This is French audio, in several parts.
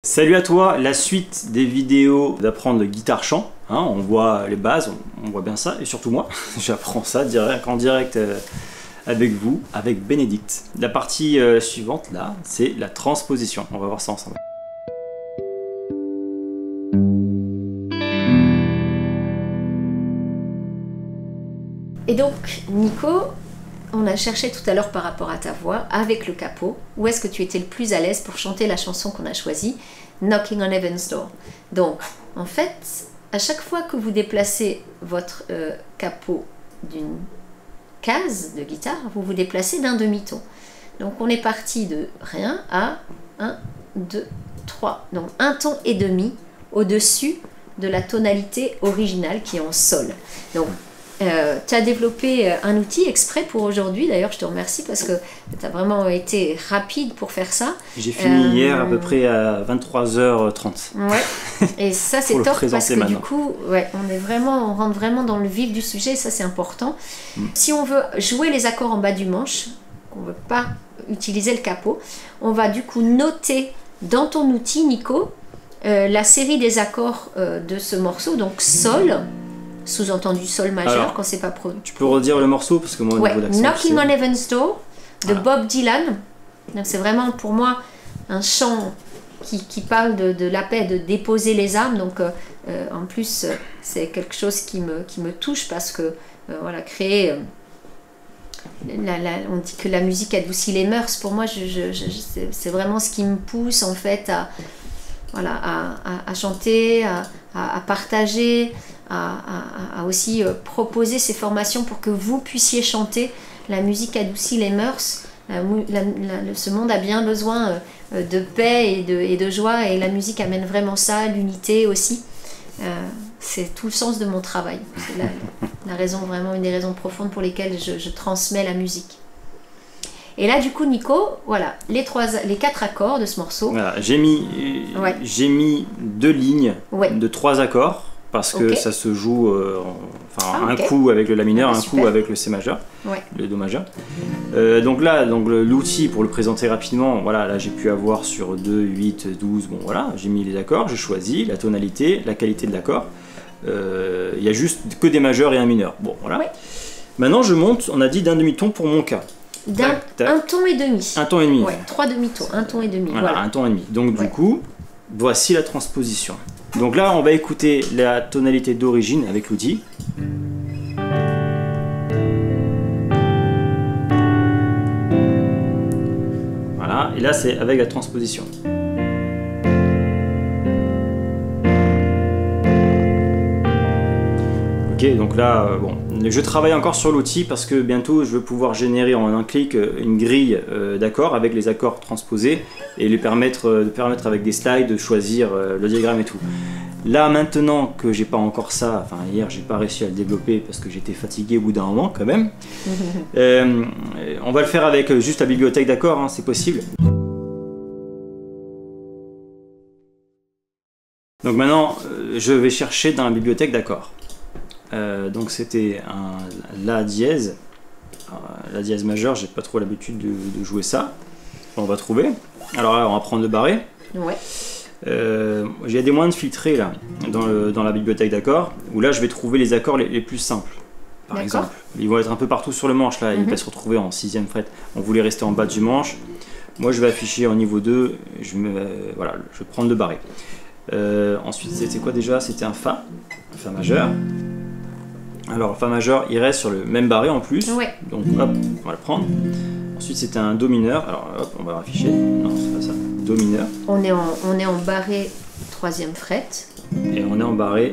Salut à toi, la suite des vidéos d'apprendre le guitare-chant. Hein, on voit les bases, on voit bien ça, et surtout moi, j'apprends ça en direct avec vous, avec Bénédicte. La partie suivante, là, c'est la transposition. On va voir ça ensemble. Et donc, Nico, on a cherché tout à l'heure par rapport à ta voix, avec le capot, où est-ce que tu étais le plus à l'aise pour chanter la chanson qu'on a choisie, Knocking on Heaven's Door. Donc, en fait, à chaque fois que vous déplacez votre capot d'une case de guitare, vous vous déplacez d'un demi-ton. Donc, on est parti de rien à 1, 2, 3. Donc, un ton et demi au-dessus de la tonalité originale qui est en sol. Donc, tu as développé un outil exprès pour aujourd'hui, d'ailleurs je te remercie parce que tu as vraiment été rapide pour faire ça. J'ai fini hier à peu près à 23h30. Ouais, et ça c'est top parce que du coup ouais, on rentre vraiment dans le vif du sujet, et ça c'est important. Si on veut jouer les accords en bas du manche, qu'on ne veut pas utiliser le capot, on va du coup noter dans ton outil Nico la série des accords de ce morceau, donc sol, sous-entendu sol majeur. Alors, quand c'est pas pro. Tu peux redire le morceau parce que moi au niveau d'accent, Knocking on Heaven's Door de Bob Dylan. Donc c'est vraiment pour moi un chant qui parle de la paix, de déposer les armes. Donc en plus c'est quelque chose qui me touche parce que voilà, créer on dit que la musique adoucit les mœurs. Pour moi c'est vraiment ce qui me pousse en fait à chanter, à partager, à aussi proposer ces formations pour que vous puissiez chanter. La musique adoucit les mœurs. Ce monde a bien besoin de paix et de joie, et la musique amène vraiment ça, l'unité aussi. C'est tout le sens de mon travail. C'est la raison, vraiment une des raisons profondes pour lesquelles je transmets la musique. Et là, du coup, Nico, voilà, les 4 accords de ce morceau. Voilà, j'ai mis 2 lignes de 3 accords parce que ça se joue un coup avec le La mineur, un coup avec le C majeur, le Do majeur. Donc là, l'outil, pour le présenter rapidement, voilà, là j'ai pu avoir sur 2, 8, 12, bon voilà, j'ai mis les accords, j'ai choisi la tonalité, la qualité de l'accord. Il y a juste que des majeurs et un mineur. Bon, voilà. Maintenant, je monte, on a dit d'un demi-ton pour mon cas. Un ton et demi. Un ton et demi. Ouais, 3 demi-tons, un ton et demi. Voilà, un ton et demi. Donc du coup, voici la transposition. Donc là, on va écouter la tonalité d'origine avec l'outil. Voilà, et là c'est avec la transposition. Ok, donc là, bon, je travaille encore sur l'outil parce que bientôt je veux pouvoir générer en un clic une grille d'accords avec les accords transposés et de permettre avec des slides de choisir le diagramme et tout. Là maintenant que j'ai pas encore ça, enfin hier j'ai pas réussi à le développer parce que j'étais fatigué au bout d'un moment quand même, on va le faire avec juste la bibliothèque d'accords, hein, c'est possible. Donc maintenant je vais chercher dans la bibliothèque d'accords. Donc c'était un La dièse, La dièse majeur, j'ai pas trop l'habitude de jouer ça. On va trouver. Alors là on va prendre le barré. Ouais. J'ai des moyens de filtrer là dans la bibliothèque d'accords où là je vais trouver les accords les plus simples. Par exemple, ils vont être un peu partout sur le manche là, ils vont se retrouver en 6e fret. On voulait rester en bas du manche. Moi je vais afficher en niveau 2, voilà, je vais prendre le barré. Ensuite c'était quoi déjà? C'était un Fa majeur. Alors, Fa majeur, il reste sur le même barré en plus. Donc, hop, on va le prendre. Ensuite, c'était un Do mineur. Alors, hop, on va afficher. Non, c'est pas ça. Do mineur. On est en barré 3e fret. Et on est en barré.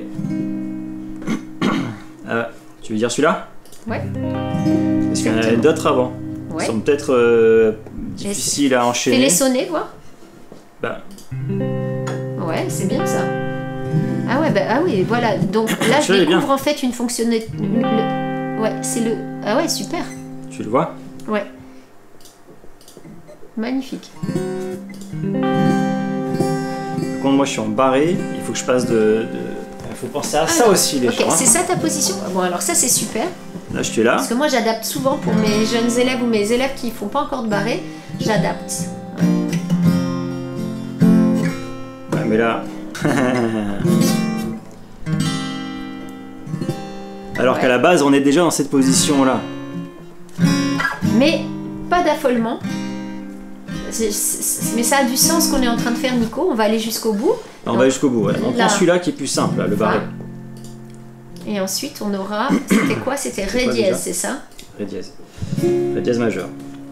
Tu veux dire celui-là? Ouais. Parce qu'il y en a d'autres avant. Ils sont peut-être difficiles à enchaîner. Fais-les sonner, quoi. Bah. Ouais, c'est bien ça. Ah ouais, ah oui, voilà. Donc là, je découvre en fait une fonctionnalité. Ouais, c'est le. Ah ouais, super. Tu le vois? Ouais. Magnifique. Par contre, moi, je suis en barré. Il faut que je passe Il faut penser à ça aussi, les gens. C'est ça ta position? Bon, alors ça, c'est super. Là, je suis là. Parce que moi, j'adapte souvent pour mes jeunes élèves ou mes élèves qui ne font pas encore de barré. J'adapte. mais là... Alors qu'à la base, on est déjà dans cette position-là. Mais pas d'affolement. Mais ça a du sens qu'on est en train de faire, Nico. On va aller jusqu'au bout. On va jusqu'au bout, ouais. On prend celui-là qui est plus simple, là, le barré. Et ensuite, on aura... C'était quoi? C'était Ré dièse, c'est ça? Ré dièse. Ré dièse majeur.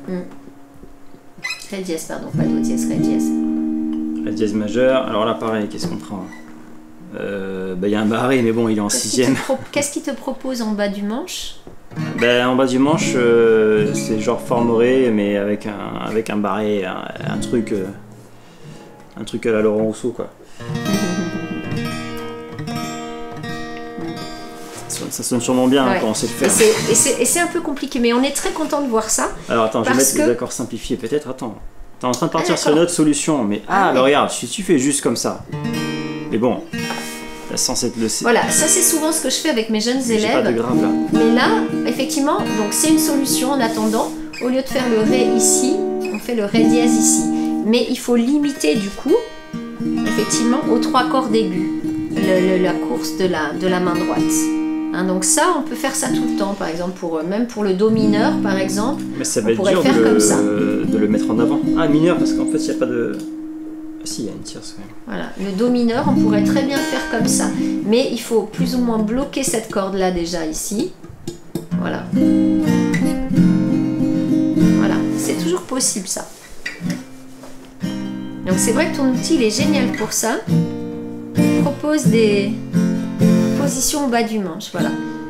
Ré dièse, pardon, pas Do dièse, Ré dièse. Ré dièse majeur. Alors là, pareil, qu'est-ce qu'on prend? Il y a un barré, mais bon, il est en sixième. Qu'est-ce qu'il te propose en bas du manche? En bas du manche, c'est genre formoré, mais avec un barré, un truc à la Laurent Rousseau, quoi. Ça sonne sûrement bien quand on sait le faire. Et c'est un peu compliqué, mais on est très content de voir ça. Alors attends, je vais mettre les accords simplifiés, peut-être. Attends, t'es en train de partir sur une autre solution, mais regarde, si tu fais juste comme ça, mais bon, là, sans être le... Voilà, ça c'est souvent ce que je fais avec mes jeunes élèves. J'ai pas de grave là. Mais là, effectivement, donc c'est une solution en attendant. Au lieu de faire le Ré ici, on fait le Ré dièse ici. Mais il faut limiter du coup, effectivement, aux 3 cordes aigus, la course de la main droite. Donc ça, on peut faire ça tout le temps, par exemple, même pour le Do mineur, par exemple. Mais ça va être dur de le mettre en avant. Ah, mineur, parce qu'en fait, il n'y a pas de... Ah si, il y a une tierce. Ouais. Voilà, le Do mineur, on pourrait très bien faire comme ça. Mais il faut plus ou moins bloquer cette corde-là déjà ici. Voilà. Voilà, c'est toujours possible ça. Donc c'est vrai que ton outil, il est génial pour ça. Il propose des... position au bas du manche, voilà.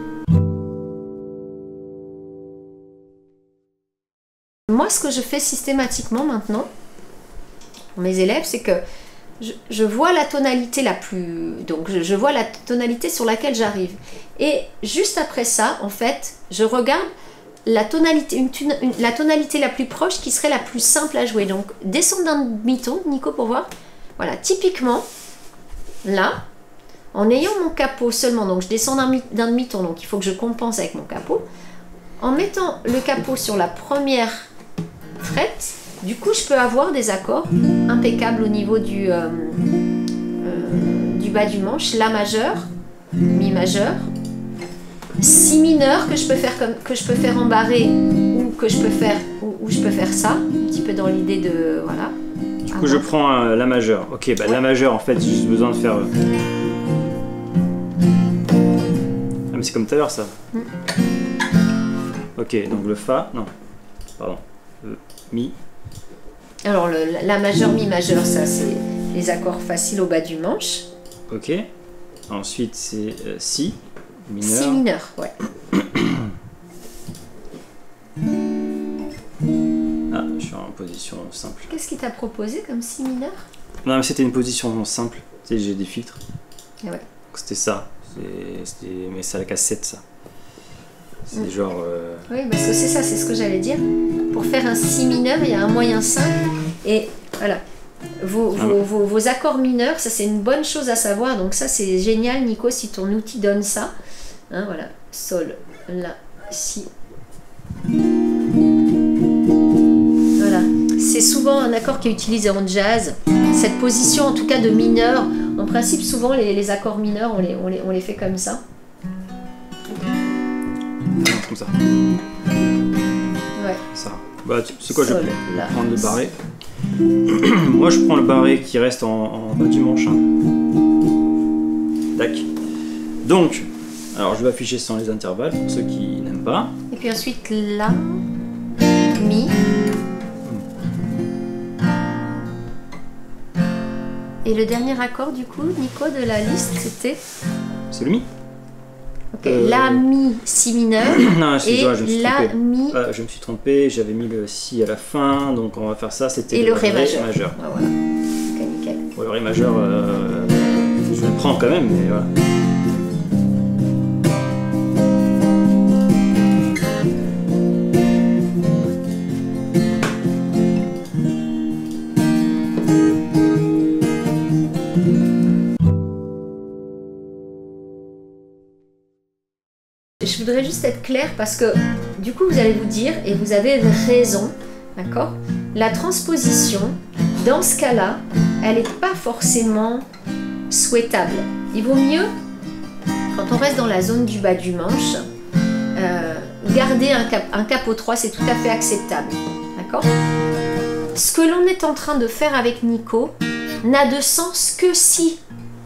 Moi, ce que je fais systématiquement maintenant, pour mes élèves, c'est que je vois la tonalité la plus... Donc, je vois la tonalité sur laquelle j'arrive. Et juste après ça, en fait, je regarde la tonalité, la tonalité la plus proche qui serait la plus simple à jouer. Donc, descendre d'un demi-ton, Nico, pour voir. Voilà, typiquement, là... En ayant mon capot seulement, donc je descends d'un demi-ton, donc il faut que je compense avec mon capot. En mettant le capot sur la première frette, du coup je peux avoir des accords impeccables au niveau du bas du manche. La majeur, Mi majeur, Si mineur que je peux faire en barré ou que je peux faire ou je peux faire ça, un petit peu dans l'idée de voilà. Du coup je prends la majeure. Ok, ouais. La majeure en fait j'ai juste besoin de faire. C'est comme tout à l'heure ça. Ok, donc le Fa, non, pardon, le Mi. Alors la majeure, Mi majeur, ça c'est les accords faciles au bas du manche. Ok, ensuite c'est Si mineur. Si mineur, ouais. Ah, je suis en position simple. Qu'est-ce qu'il t'a proposé comme Si mineur? Non mais c'était une position simple, tu sais j'ai des filtres. Ah ouais. C'était ça. Mais c'est à la cassette ça. C'est genre... Oui, parce que c'est ça, c'est ce que j'allais dire. Pour faire un Si mineur, il y a un moyen simple. Et voilà, vos accords mineurs, ça c'est une bonne chose à savoir. Donc ça c'est génial, Nico, si ton outil donne ça. Hein, voilà, Sol, La, Si. Voilà, c'est souvent un accord qui est utilisé en jazz. Cette position en tout cas de mineur. En principe, souvent, les accords mineurs, on les fait comme ça. Comme ça. Ouais. Ça. Bah, c'est quoi, je vais prendre le barré. Moi, je prends le barré qui reste en bas du manche. Hein. Tac. Donc, alors je vais afficher sans les intervalles pour ceux qui n'aiment pas. Et puis ensuite, La, Mi. Et le dernier accord, du coup, Nico, de la liste, c'était... C'est le Mi. Ok, La, Mi, Si mineur. Non, excuse-moi, je me suis trompé. La, Mi... je me suis trompé, j'avais mis le Si à la fin, donc on va faire ça, c'était le Ré majeur. Ah, voilà. Ok, nickel. Ouais, le Ré majeur, je le prends quand même, mais voilà. Je voudrais juste être claire parce que du coup vous allez vous dire, et vous avez raison, d'accord? La transposition, dans ce cas-là, elle n'est pas forcément souhaitable. Il vaut mieux, quand on reste dans la zone du bas du manche, garder un capot 3, c'est tout à fait acceptable. D'accord? Ce que l'on est en train de faire avec Nico n'a de sens que si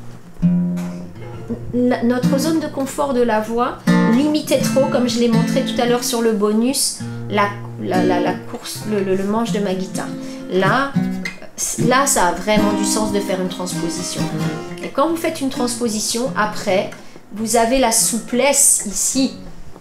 notre zone de confort de la voix limitait trop, comme je l'ai montré tout à l'heure sur le bonus, la course, le manche de ma guitare. Là, ça a vraiment du sens de faire une transposition. Et quand vous faites une transposition, après, vous avez la souplesse ici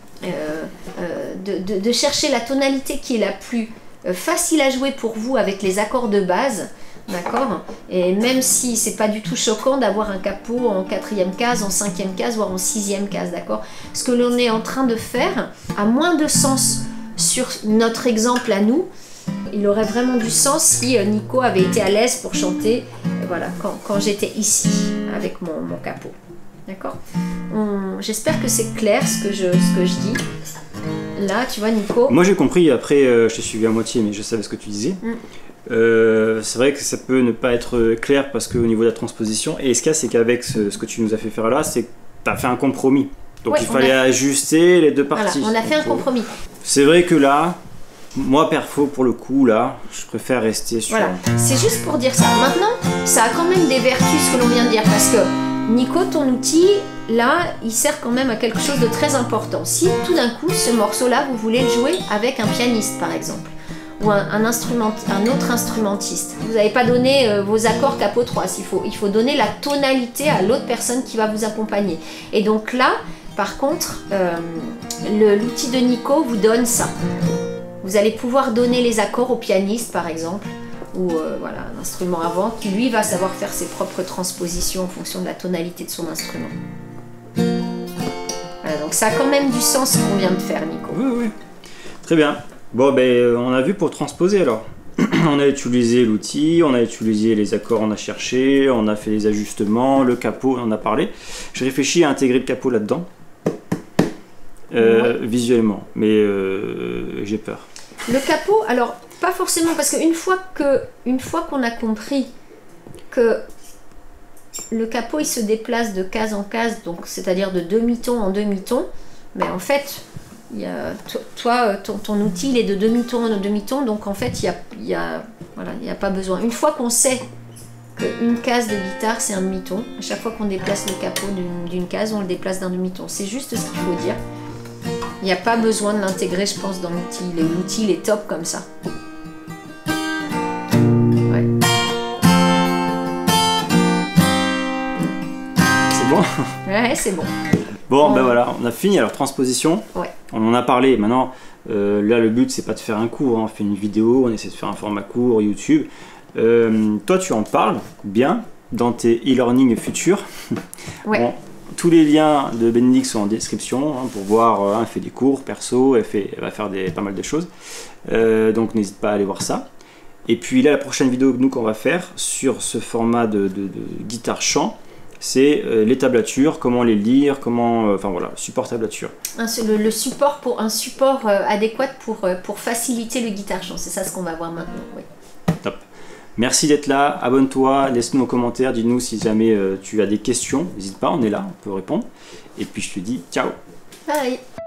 de chercher la tonalité qui est la plus facile à jouer pour vous avec les accords de base. D'accord? Et même si c'est pas du tout choquant d'avoir un capot en 4e case, en 5e case, voire en 6e case, d'accord? Ce que l'on est en train de faire a moins de sens sur notre exemple à nous. Il aurait vraiment du sens si Nico avait été à l'aise pour chanter, voilà, quand j'étais ici avec mon capot. D'accord? J'espère que c'est clair ce que je dis. Là, tu vois, Nico. Moi j'ai compris, après je t'ai suivi à moitié, mais je savais ce que tu disais. C'est vrai que ça peut ne pas être clair parce qu'au niveau de la transposition, et ce qu'il y a, c'est qu'avec ce que tu nous as fait faire là, c'est que tu as fait un compromis. Donc ouais, il fallait ajuster les deux parties. Voilà, on a fait un compromis. C'est vrai que là, moi perfo pour le coup, là, je préfère rester sur... Voilà, c'est juste pour dire ça. Maintenant, ça a quand même des vertus ce que l'on vient de dire, parce que Nico, ton outil, là, il sert quand même à quelque chose de très important. Si tout d'un coup, ce morceau-là, vous voulez le jouer avec un pianiste, par exemple, ou un autre instrumentiste. Vous n'avez pas donné vos accords capot 3, il faut donner la tonalité à l'autre personne qui va vous accompagner. Et donc là, par contre, l'outil de Nico vous donne ça. Vous allez pouvoir donner les accords au pianiste, par exemple, ou voilà, un instrument avant, qui lui va savoir faire ses propres transpositions en fonction de la tonalité de son instrument. Voilà, donc ça a quand même du sens ce qu'on vient de faire, Nico. Oui, oui. Très bien. Bon, ben, on a vu pour transposer alors. On a utilisé l'outil, on a utilisé les accords, on a cherché, on a fait les ajustements, le capot, on en a parlé. J'ai réfléchi à intégrer le capot là-dedans, visuellement, mais j'ai peur. Le capot, alors, pas forcément, parce qu'une fois qu'on a compris que le capot il se déplace de case en case, donc c'est-à-dire de demi-ton en demi-ton, mais en fait, toi, ton outil il est de demi-ton en demi-ton, donc en fait, il y a pas besoin. Une fois qu'on sait qu'une case de guitare, c'est un demi-ton, à chaque fois qu'on déplace le capot d'une case, on le déplace d'un demi-ton. C'est juste ce qu'il faut dire. Il n'y a pas besoin de l'intégrer, je pense, dans l'outil. L'outil, il est top comme ça. Ouais. C'est bon? Ouais, c'est bon. Bon, ben voilà, on a fini. Alors, transposition, ouais. On en a parlé. Maintenant, là, le but, c'est pas de faire un cours. Hein. On fait une vidéo, on essaie de faire un format court, YouTube. Toi, tu en parles bien dans tes e-learning futurs. Ouais. Bon, tous les liens de Bénédicte sont en description hein, pour voir. Elle fait des cours perso, elle va faire pas mal de choses. Donc, n'hésite pas à aller voir ça. Et puis là, la prochaine vidéo qu'on va faire sur ce format de guitare-chant, c'est les tablatures, comment les lire, comment, enfin voilà, support tablature. Le support un support adéquat pour faciliter le guitare chant, c'est ça ce qu'on va voir maintenant. Oui. Top. Merci d'être là, abonne-toi, laisse-nous en commentaire, dis-nous si jamais tu as des questions, n'hésite pas, on est là, on peut répondre. Et puis je te dis ciao. Bye.